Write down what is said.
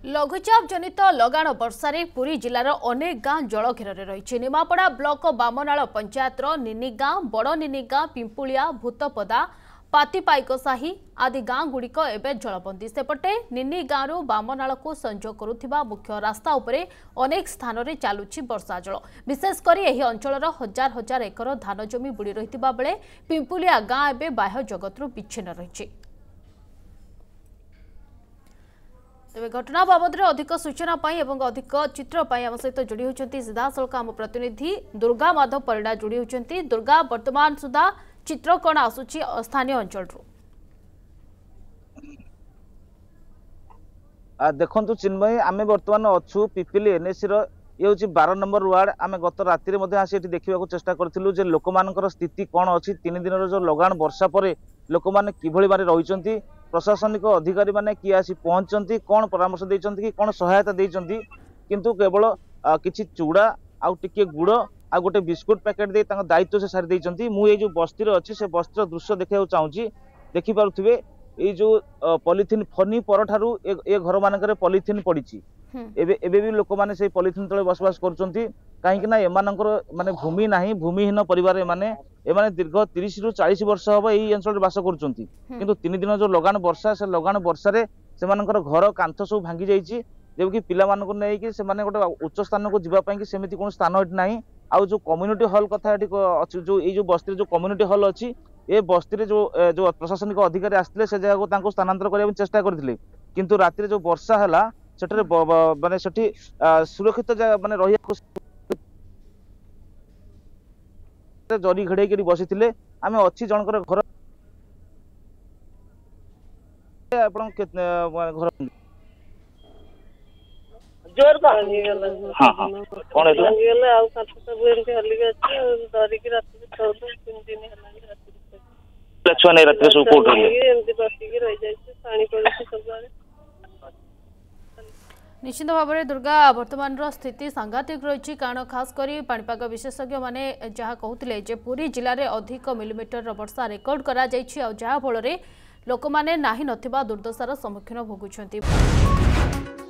लघुचाप जनित लगाण वर्षारे पुरी जिलार अनेक गाँ जल घेर रही। निमापड़ा ब्लॉक बामनाल पंचायतर निनी गाँ, बड़ निनी गाँ, पिंपुलिया, भूतपदा, पातिपाइकसाही आदि गाँ गुड़िक एवं जलबंदी। सेपटे निनी गाँव बामनाल को संजोग करुथिबा मुख्य रास्ता उपरे अनेक स्थान में चलुछि वर्षा जल। विशेषकर यह अंचल हजार हजार एकर धान जमी बुड़ी रहिथिबा बेले पिंपुलिया गाँ एवं बाह्य जगतरू विच्छिन्न रही। तेज घटना बाबद अधिक सूचना और अधिक चित्र आम सहित जोड़ी होती सीधासख आम प्रतिनिधि दुर्गा माधव परिड़ा जोड़ी होती। दुर्गा वर्तमान सुधा चित्र कौन आसूची स्थानीय अंचल देखु चिन्मयी आम बर्तमान अच्छु पिपिली एनएसी ये हूँ 12 नंबर वार्ड। आम गत राति आसी देखा चेष्टा करूँ लोक मान स्थिति कौन अच्छी 3 दिन जो लगाण वर्षा पर लोक मैंने किभली मारे रही प्रशासनिक अधिकारी माने किए आसी पहुंचती कौन परामर्श देइचंती कि कौन सहायता देइचंती किंतु केवल किछि चूड़ा आउ टिके गुड़ आ गोटे बिस्कुट पैकेट दे तांको दायित्व से सारी देइचंती। मु ये जो बस्तीर अच्छी से बस्तीर दृश्य देखा चाहूँगी देखि पारुथिबे ये जो पॉलिथिन फनी पर ठारू ए घर मानकर पॉलिथिन पड़ी एबे भी लोक माने से पॉलिथिन तले बसवास करचंती कहीं ना एमानकर माने भूमि नाही भूमिहीन परिवार एमाने दीर्घ 30 रु 40 वर्ष हम यही अंचल बास करचंती किंतु 3 दिन जो लगाण वर्षा से लगाण वर्षारे सेमानकर घर कांथ सब भांगी जाइछि जेबकि पिला मानको नै कि सेमाने गोटे उच्च स्थान को जिबा पई कि सेमिति कोन स्थान एट नाही। आ जो कम्युनिटी हॉल कथा एठी अछि जो ए जो बस्ती जो कम्युनिटी हॉल अछि ए बस्ती जो जो प्रशासनिक अधिकारी आस्थिले से जगह को तांको स्थानांतर करबा चेष्टा करथिले किंतु राति जो वर्षा हला सेठरे माने सेठी सुरक्षित माने रहिया जरी घड़े करी बसी थिले आमे अच्छी जनकर घर आपण घर जोर पानी गेला हां हां कोन हेला गेला आ साथ सब एमते हल्ली गछ डरी की रात में छोड़ 3 दिन हल्ला रात लछवा नै रात सब कोट एमते बसी की रह जाय पानी पड़े सब बारे। निश्चित भाव में दुर्गा वर्तमान स्थिति सांघातिक रही कारण खास करी पाणीपाग विशेषज्ञ माने जहाँ कहते पुरी जिले में अधिक मिलीमीटर वर्षा रेकर्ड करा जहाँ फल लोक मैंने नाही नथिबा दुर्दशार सम्मुखीन भोगुछंती।